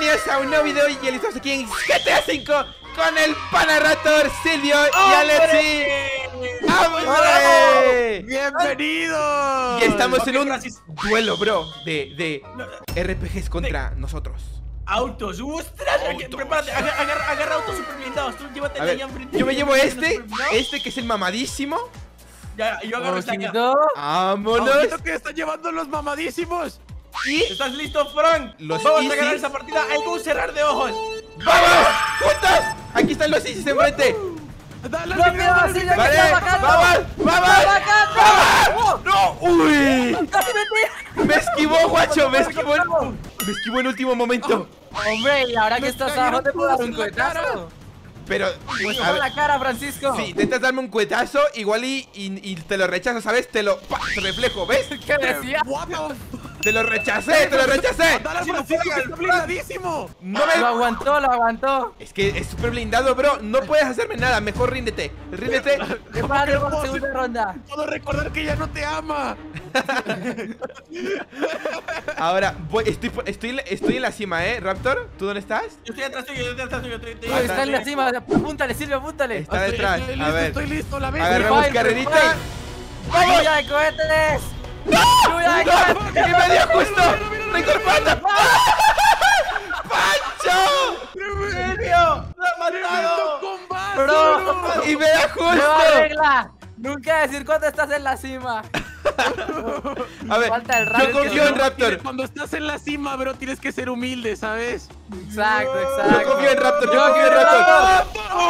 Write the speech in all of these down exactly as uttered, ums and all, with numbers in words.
bienvenidos a un nuevo video y estamos aquí en G T A cinco con el Pana Raptor, Silvio y Alexi. ¡Hombre! ¡Bienvenidos! Y estamos en un duelo, bro, de, de R P Gs contra nosotros. Autos, ostras, Autos. prepárate, agarra, agarra, agarra autos super blindados. Tú llévate A de ver, allá enfrente. yo me llevo este, este que es el mamadísimo. Ya, yo agarro esta acá. Vámonos. ¡Ojito que están llevando los mamadísimos! Y ¿Estás listo, Frank? Los Vamos Easy. a ganar esa partida. Hay que un cerrar de ojos. ¡vamos! ¡Juntos! Aquí están los Isis enfrente. ¡Dale, ¡Rápido, dale, Silvio, dale! Vale, está bajando! vamos, vamos, ¡Está bajando! vamos. ¡No! ¡Uy! ¡Casi me Me esquivó, guacho, me esquivó en, me esquivó en último momento. Hombre, y ahora que Me estás cayeron abajo te puedo dar un todos en la cuetazo. Pero, Pues a con ver, la cara, Francisco. si intentas darme un cuetazo, igual y, y, y te lo rechazo, ¿sabes? Te lo ¡pa! Te reflejo, ¿ves? ¿Qué decía? What the f- Te lo rechacé, te lo rechacé. ¡Dale, Así no Francisco, juega, que está blindadísimo! No Lo me... aguantó, lo aguantó. Es que es súper blindado, bro. No puedes hacerme nada, mejor ríndete. Ríndete. Prepárate que por no la puedo segunda ronda. Puedo recordar que ya no te ama. Ahora, voy, estoy, por- estoy, estoy en la cima, ¿eh? Raptor, ¿tú dónde estás? Yo estoy atrás tuyo, yo estoy atrás tuyo. estoy- estoy- Uy, está en la cima. Apúntale, Silvio, apúntale. Está Estoy- detrás. estoy A listo, ver. Estoy listo, la vez. Agarramos Fire, carrerita. fire. ¡Vamos ya de cohetes! ¡Lluvia de ¡No! cohetes! ¡Que me dio justo! ¡Tengo el pata! ¡Pancho! ¡Silvio! ¡Lo ha matado! ¡Combate! Bro. ¡Y me da ¡Nueva justo! regla! Nunca decir cuándo estás en la cima. A ver, Falta el yo Raptor. confío en Tienes- Raptor. Cuando estás en la cima, bro, tienes que ser humilde, ¿sabes? Exacto, exacto. Yo confío en Raptor, yo Yo confío en confío en Raptor.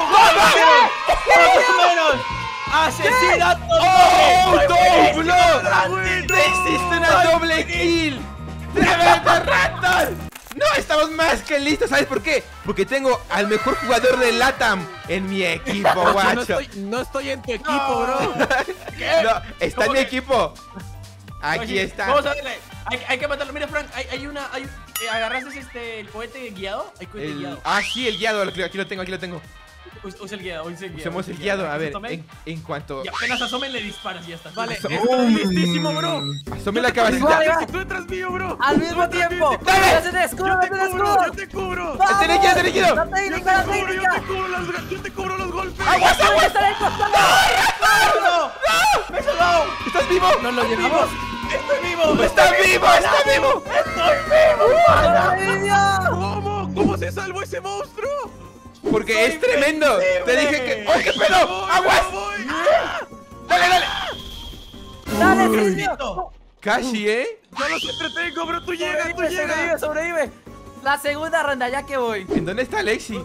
¡Menos! ¡Asesinato! ¡Oh, doble! doble! ¡Te hiciste una doble kill! ¡Tremendo Raptor! No, estamos más que listos, ¿sabes por qué? Porque tengo al mejor jugador de LATAM en mi equipo, Yo no guacho. estoy, no estoy en tu equipo, bro. No, está en ¿Cómo mi que? equipo. Aquí está. Vamos a verle. Hay, hay que matarlo. Mira, Frank, hay, hay una. Hay, eh, ¿agarraste este, el cohete guiado? Hay cohete El- guiado. ah, sí, el guiado, aquí lo tengo, aquí lo tengo. Usa, usa el guiado, usa el guiado. Usemos usa el guiado, a ver, Asomen, en, en cuanto... Y apenas asomen, le disparas y ya está. Vale, Asom- estoy listísimo, bro. Asome la Yo cabecita. te- Tú detrás mío, bro. Al mismo Tú detrás tiempo. mío. ¡Dale! ¡Métete escudo, Yo te métete cubro, escudo! yo te cubro. ¡Vamos! ¡Te líquido, te líquido! ¡La Yo técnica, te la cubro, yo técnica! te cubro los, yo te cubro los golpes. ¡Aguas, aguas! ¡Está en el costado! ¡No! ¡Me he salvado! ¿Estás vivo? ¡No lo llevamos! ¡Estoy vivo! ¡Está vivo, está vivo! ¡Sobrevivió! ¿Cómo? ¿Cómo se salvó ese monstruo? Porque ¡Soy es tremendo. Te invencible! dije que... ¡Oh, qué pedo! Voy, ¡Aguas! voy. ¡Dale, dale! ¡Dale, Uy. Silvio! Casi, ¿eh? Yo los entretengo, bro. Tú llegas, tú Sobrevive, sobrevive, llegas. sobrevive. La segunda ronda, ya que voy. ¿En dónde está Alexi?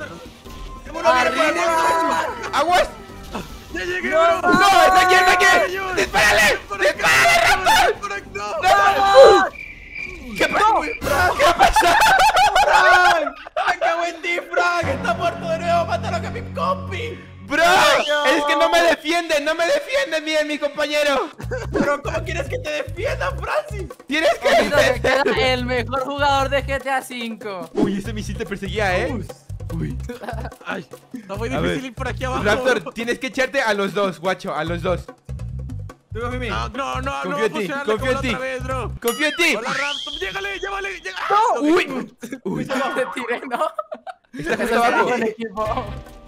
¡Arriba! ¡Aguas! Ya llegué, No, bro. ¡No! ¡Está aquí, está aquí! Ayuda. ¡Dispárale! Por acá, ¡Dispárale, Raptor! por acá, no. ¡Vamos! ¿Qué pasó? ¿Qué pasó? ¡Frank! ¡Me cago en ti, Frank! ¡Está muerto de nuevo! ¡Mátalo que mi compi! ¡Bro! Es que no me defienden, no me defienden bien, mi compañero. ¿Pero cómo quieres que te defienda, Francis? Tienes que Ojito, se queda defender. el mejor jugador de G T A cinco. Uy, ese misil te perseguía, ¿eh? Uy. Ay, está muy A difícil ver. ir por aquí abajo. Raptor, tienes que echarte a los dos, guacho, a los dos. Tú confía en mí. No, no, no, Confío no va a en ti, funcionar confío como en la ti. otra vez, bro. Confío en ti. Hola, Raptor, llégale, llévale, llega. Uy. Uy. Te tiré, ¿no? Está Eso justo es abajo. buen equipo.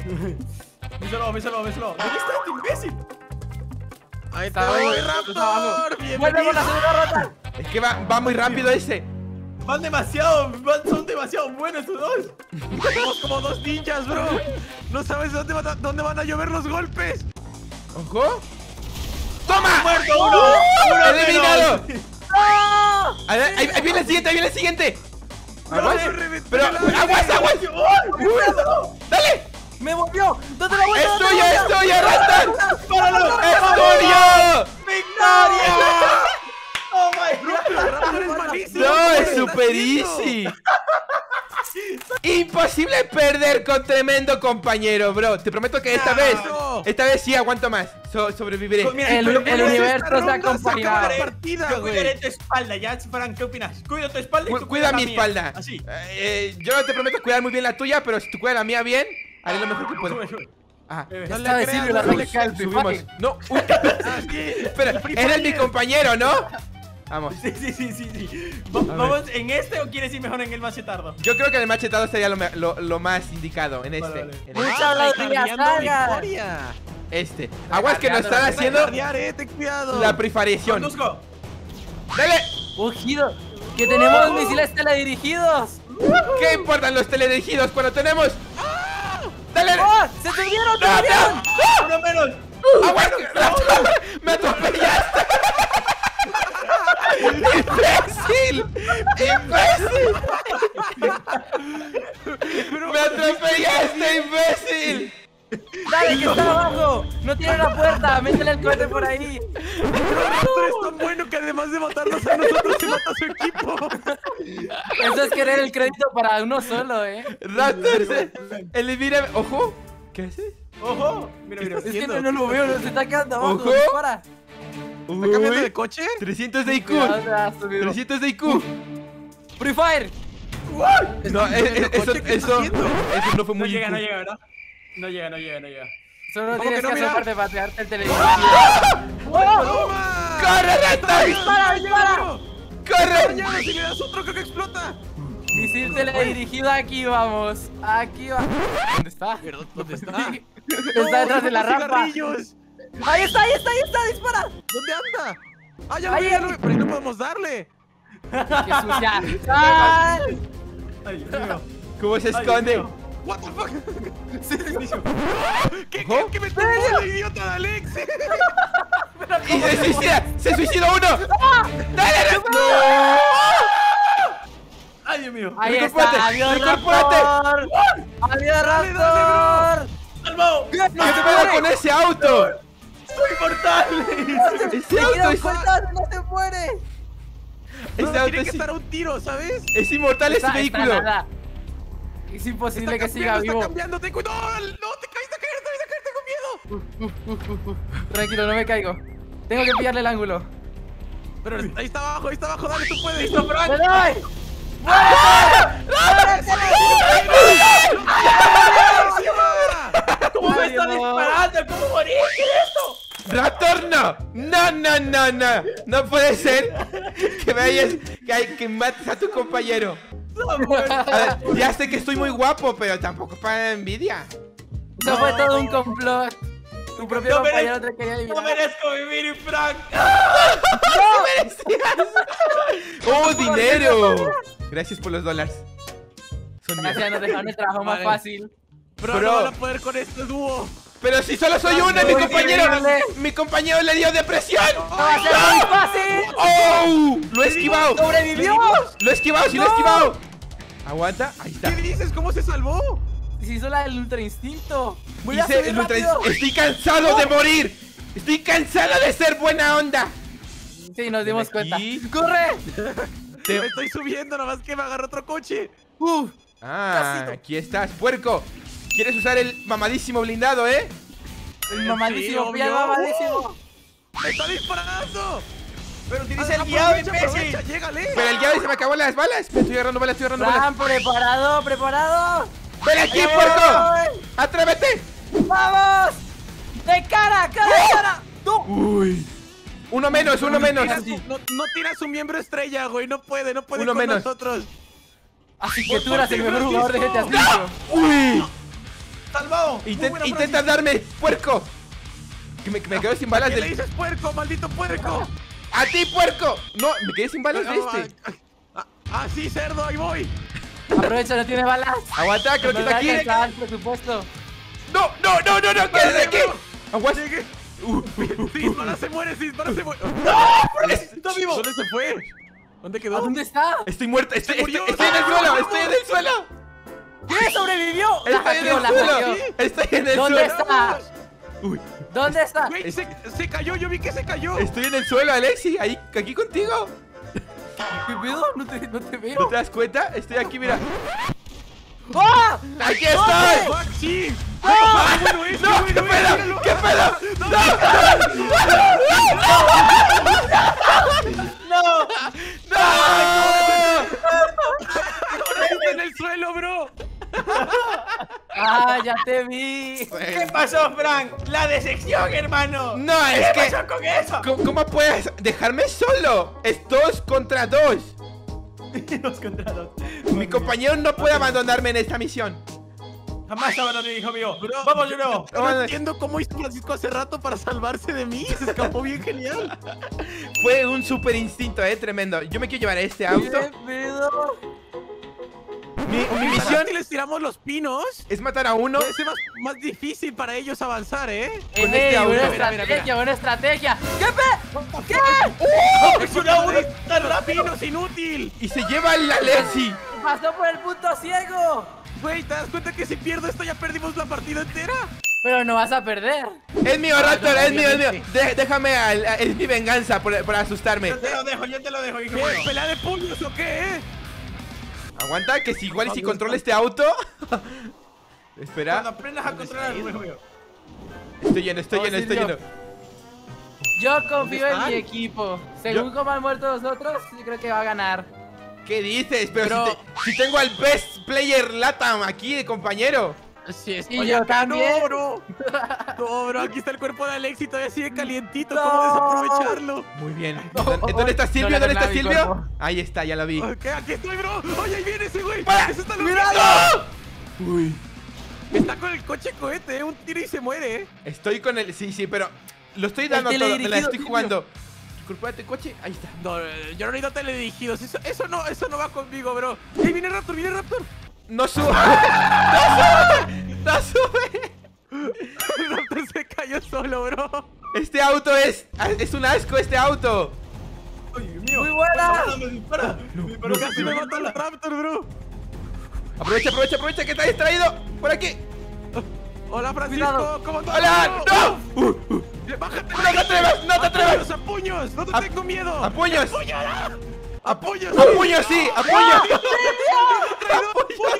Me salvó, me salvó, me salvó. ¿Dónde está este imbécil? Ahí Está está, bueno, voy, está Raptor. abajo. Vuelve Bienvenido. por la segunda ronda. Es que va, va muy rápido ese. Van demasiado, van- son demasiado buenos estos dos. Somos como dos ninjas, bro. No sabes dónde van a, dónde van a llover los golpes. Ojo. ¡Toma! ¡Muerto uno! ¡Uno ¡Eliminado! menos! ¡No! A ver, ahí, ahí viene el siguiente, ahí viene el siguiente. Aguas. me reventé Pero, el aire. aguas, aguas. ¡Uy! ¡Uy! Dale. ¡Me volvió! ¿Dónde la vuelta? Es tuyo, es tuyo, Raptor. ¡Páralo! Es tuyo. ¡Victoria! ¡Oh my Bro, god! pero Raptor es malísimo. No, ¿Cómo es lo estás super haciendo? easy. Imposible perder con tremendo compañero, bro. Te prometo que esta No. vez, esta vez sí aguanto más. So- sobreviviré. Pues mira, El- pero- el pero- universo esta se ha ronda se acompañado. acaba la partida, Yo güey. cuidaré tu espalda, ya, Frank, ¿qué opinas? Cuida tu espalda y Cu- tú cuida la mi mía. espalda. Así. Eh, eh, yo no te prometo cuidar muy bien la tuya, pero si tú cuidas la mía bien, haré lo mejor que pueda. Sube, sube. Ajá. Eh, Ya No está le de creas, Silvio, la no le réplica del Free Subimos. Fire. No, uy, Ah, sí. espera, El Free eres mi Fire. compañero, ¿no? Vamos. Sí, sí, sí, sí, sí. Va- ¿Vamos en este o quieres ir mejor en el machetardo? Yo creo que el machetado sería lo, me- lo, lo más indicado en este. Vale, vale. En Mucha este. Ah, habladuría, tryhardeando salga. victoria. Este. Aguas que nos están Tryhardeando, haciendo Tryhardear, eh, ten cuidado. la prefariación. Conduzco. ¡Dale! ¡Ojido! ¡Que tenemos misiles teledirigidos! ¿Qué importan los teledirigidos cuando tenemos? ¡Dale! ¡Oh! ¡Se subieron! ¡Se ¡No, subieron! no! Uno menos. ¡Aguas que- ¡Me atropellaste! ¡Imbécil! ¡Imbécil! ¡Me atropellaste, imbécil! ¡Dale, que está abajo! ¡No tiene una puerta! ¡Métele el cohete por ahí! Raptor es tan bueno que además de matarnos a nosotros se mata a su equipo. Eso es querer el crédito para uno solo, ¿eh? Raptor, elimina. ¡Ojo! ¿Qué haces? Ojo. Mira, mira. Es que no, no lo veo, no, se está quedando abajo. Ojo. Dispara. ¿Está cambiando de coche? trescientos de I Q. Cuidado, te has subido. trescientos de I Q. Free Fire. No, eh, eh, eso, coche? ¿Qué está eso, haciendo? eso no fue No muy llega, I Q. no llega, ¿verdad? No llega, no llega, no llega. Solo ¿Cómo tienes que no, que mira? asomarte para pegarte el televisor. ¡Toma! ¡Corre, Raptor! ¡Dispara, dispara! ¡Corre! ¡Ya, si le das otro creo que explota! Misil teledirigido aquí, vamos. Aquí va. ¿Dónde está? ¿Dónde está? Está detrás de la rampa. Cigarrillos. Ahí está, ahí está, ahí está, dispara. ¿Dónde anda? ¡Ah, ya lo Ahí, vi, ya ahí. lo vi! Pero ahí no podemos darle. ¡Qué sucia! ¡Sal! Ay, Dios mío. ¿Cómo se Ay, Dios esconde? mío. What the fuck? ¿Qué, Ojo. qué, qué me tumbó el idiota de Alex? ¡Y se suicida! ¡Se suicidó uno! ¡Dale, Raptor! ¡No! Ay, Dios mío. Ahí Recorpórate, está, adiós recorpórate. Raptor. Adiós Dale, dale, Raptor. ¡Salvado! ¿Qué pedo con ese auto? ¡Soy mortal! Ese Te auto quedas es, cortado, no te muere. No, ese auto tiene que es, estar a un tiro, ¿sabes? es inmortal ese Está- está vehículo. nada. Es imposible Está que siga cambiando, vivo. está cambiando, ten cuidado. No, no, te caes, te caes, te caes, te caes, tengo miedo. Tranquilo, no me caigo. Tengo que pillarle el ángulo. Pero ahí está abajo, ahí está abajo, dale, tú puedes. ¡Listo, Frank! ¡Me doy! ¿Cómo me está Ay, no. disparando? ¿Cómo morí? ¿Qué es esto? ¡Raptor, no! ¡No, no, no, no! ¡No puede ser que vayas, que, hay- que mates a tu compañero! A ver, ya sé que estoy muy guapo, pero tampoco para envidia. Eso fue todo un complot. Tu propio No compañero merezco- te quería No eliminar. merezco vivir, Frank. ¡Oh, dinero! Gracias por los dólares. Son míos. Gracias, nos dejaron el trabajo más Vale. fácil. Bro, Bro. no van a poder con este dúo. Pero si solo soy uno y mi Muy compañero. increíble. Mi compañero le dio depresión. ¡No va a ser muy fácil! ¡Oh! Lo he esquivado. ¡Sobrevivió! Lo he esquivado, sí lo he ¡No! esquivado. Aguanta, ahí está. ¿Qué dices? ¿Cómo se salvó? Se hizo la del ultra instinto. Voy a Hice subir el ultra- rápido. Estoy cansado de morir. Estoy cansado de ser buena onda. Sí, nos dimos Ven cuenta. aquí. ¡Corre! Te- Me estoy subiendo, nada más que me agarró otro coche. ¡Uf! Ah, Casito. aquí estás, puerco. ¿Quieres usar el mamadísimo blindado, eh? El Sí, mamadísimo, obvio. pilla mamadísimo. ¡Me está disparando! Pero utiliza Ah, el guiado, aprovecha, aprovecha, imbécil. llégale. Pero el guiado se me acabó las balas. Me estoy agarrando balas, estoy agarrando balas. Fran, preparado, preparado. ¡Ven aquí, Ahí puerco! voy. ¡Atrévete! ¡Vamos! ¡De cara, cara, de cara! ¡Tú! Uy. Uno menos, uno menos. Tira su- no, no tira su miembro estrella, güey. No puede, no puede Uno con menos. nosotros. Así que Por tú eras ti, el mejor jugador de G T A Francisco. cinco. ¡Uy! Salvado. Muy Intent- buena, intenta darme, puerco. Que me, que me quedo sin balas ¿Qué le del... dices puerco, maldito puerco? ¡A ti, puerco! No, me quedé sin balas de este. Ah, ah, sí, cerdo, ahí voy. Aprovecha, no tiene balas. Aguanta, creo que Nos está va a aquí. alcanzar el presupuesto. No, no, no, no, no, quédate aquí. Aguanta. Llegué. Si dispara, se muere, si dispara, se muere. ¡Está vivo! ¿Dónde se fue? ¿Dónde ¿A quedó? dónde está? Estoy muerto, estoy, Se estoy, murió. estoy en el suelo, estoy en el suelo. ¿Qué? ¡Sobrevivió! La Estoy en hackeó, el la suelo. hackeó. Estoy en el ¿Dónde suelo. está? Uy, ¿Dónde está? Güey, se, se cayó, yo vi que se cayó. estoy en el suelo, Alexi. Ahí, aquí contigo. ¿Qué pedo? No te, no te ¿No veo. te das cuenta? Estoy aquí, mira. ¡Ah! ¡Aquí estoy! Fuck, sí. ¡No! Ah, bueno, este, ¡No! bueno, ¿Qué este, pedo? míralo. ¿Qué pedo? ¡No! ¡No! ¡No! Ahora está en el suelo, bro. Ah, ya te vi. ¿Qué pasó, Frank? La decepción, hermano. No, es ¿Qué que... pasó con eso? ¿Cómo, cómo puedes dejarme solo? Es dos contra dos. Dos contra dos. Mi compañero no puede abandonarme en esta misión. Jamás abandoné, hijo mío. Bro, Vamos de nuevo. No entiendo cómo hizo Francisco hace rato para salvarse de mí. Se escapó bien genial. Fue un super instinto, eh, tremendo. Yo me quiero llevar este auto. ¿Qué pedo? Mi, mi ¿Para misión si les tiramos los pinos? es matar a uno. Puede ser más, más difícil para ellos avanzar, ¿eh? Con Ey, este auto. buena Mira, mira, estrategia, mira. buena estrategia. ¿Qué pe? ¿Qué? ¡Es una uno tan ¡Los rápido! pinos, inútil! Y se lleva la Lexi. Pasó por el punto ciego. Güey, ¿te das cuenta que si pierdo esto ya perdimos la partida entera? Pero no vas a perder. Es mío, Raptor, no, es mío, es mío. obviamente. De- déjame, al- a- es mi venganza por, por asustarme. Yo te lo dejo, yo te lo dejo, hijo ¿Qué? mío. ¿Pelea de puños o qué, eh? Aguanta, que si igual y si controlo este auto. Espera, Cuando aprendas a controlar, hijo mío. estoy lleno, estoy Oh, lleno, sí, estoy yo. lleno. Yo confío en están? mi equipo. Según Yo- como han muerto los otros, yo creo que va a ganar. ¿Qué dices? Pero, Pero- Si, te- si tengo al best player Latam aquí de compañero. Sí, es. Y Oye, yo acá también. no, bro. No, bro, aquí está el cuerpo de Alexi, todavía sigue calientito. No. ¿Cómo desaprovecharlo? Muy bien. No, ¿Dónde, dónde está no Silvio? le ¿Dónde está hagas nada a mi Silvio? cuerpo. Ahí está, ya lo vi. Ok, aquí estoy, bro. Oye, ahí viene ese güey. ¡Para! Ese está ¡Cuidado! loco. Uy. Está con el coche cohete, eh. Un tiro y se muere, eh. Estoy con el. Sí, sí, pero lo estoy dando todo. Me la teledirigido, estoy Silvio. jugando. Incorpórate, coche. Ahí está. No, eh, yo no necesito teledirigidos. Eso, eso no, eso no va conmigo, bro. ¡Ey, viene Raptor, viene Raptor! No sube. No sube. No sube. Raptor se cayó solo, bro. Este auto es. Es un asco, este auto. Ay, Dios mío. Muy buena. Me dispara. Me disparó Casi casi me me mata el Raptor, bro. Aprovecha, aprovecha, aprovecha que está distraído. Por aquí. Hola, Francisco. Cuidado. ¿Cómo andas? ¡Hola! ¡No! Uh, uh. Eh, ¡Bájate! ¡No te atrevas! ¡No te atrevas! ¡A puños! ¡No te A- tengo miedo! ¡A puños! ¡Puños! ¡A puños! ¡A puños, sí! ¡A puños! ¡Traidor!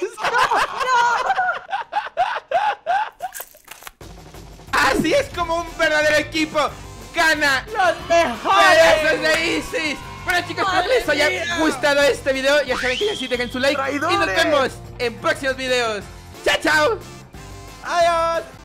Así es como un verdadero equipo gana ¡Los pedazos mejores! de Isis. Bueno, chicos, espero que ¡Madre les haya mía! gustado este video. Ya saben que ya sí dejen su like y nos ¡Traidores! vemos en próximos videos. ¡Chao, chao! ¡Adiós!